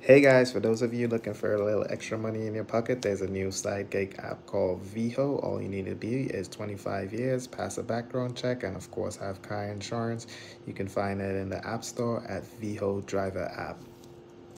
Hey guys, for those of you looking for a little extra money in your pocket, there's a new side gig app called Veho. All you need to be is 25 years, pass a background check, and of course have car insurance. You can find it in the App Store at Veho Driver app.